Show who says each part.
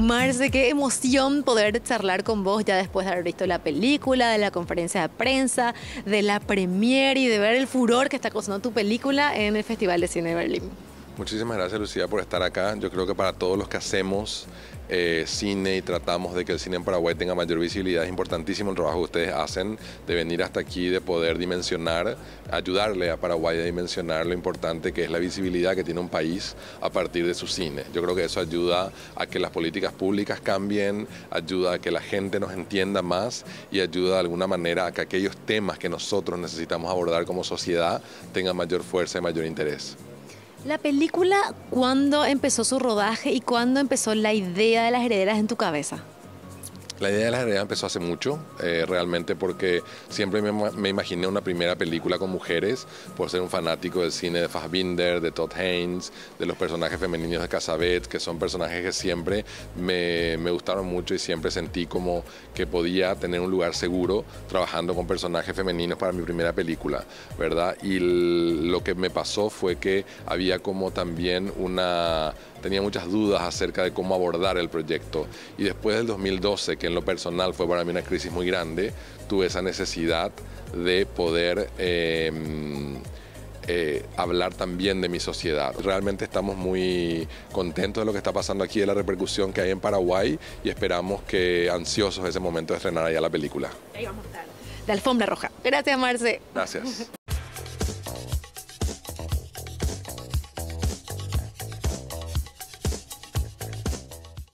Speaker 1: Marce, qué emoción poder charlar con vos ya después de haber visto la película, de la conferencia de prensa, de la premiere y de ver el furor que está causando tu película en el Festival de Cine de Berlín.
Speaker 2: Muchísimas gracias, Lucía, por estar acá. Yo creo que para todos los que hacemos cine y tratamos de que el cine en Paraguay tenga mayor visibilidad, es importantísimo el trabajo que ustedes hacen de venir hasta aquí, de poder dimensionar, ayudarle a Paraguay a dimensionar lo importante que es la visibilidad que tiene un país a partir de su cine. Yo creo que eso ayuda a que las políticas públicas cambien, ayuda a que la gente nos entienda más y ayuda de alguna manera a que aquellos temas que nosotros necesitamos abordar como sociedad tengan mayor fuerza y mayor interés.
Speaker 1: La película, ¿cuándo empezó su rodaje y cuándo empezó la idea de Las Herederas en tu cabeza?
Speaker 2: La idea de Las Herederas empezó hace mucho, realmente porque siempre me imaginé una primera película con mujeres, por ser un fanático del cine de Fassbinder, de Todd Haynes, de los personajes femeninos de Cassavetes, que son personajes que siempre me gustaron mucho y siempre sentí como que podía tener un lugar seguro trabajando con personajes femeninos para mi primera película, ¿verdad? Y lo que me pasó fue que había como también tenía muchas dudas acerca de cómo abordar el proyecto. Y después del 2012, que en lo personal fue para mí una crisis muy grande, tuve esa necesidad de poder hablar también de mi sociedad. Realmente estamos muy contentos de lo que está pasando aquí, de la repercusión que hay en Paraguay, y esperamos que ansiosos ese momento de estrenar allá la película.
Speaker 1: Ahí vamos a estar. La alfombra roja. Gracias, Marce.
Speaker 2: Gracias.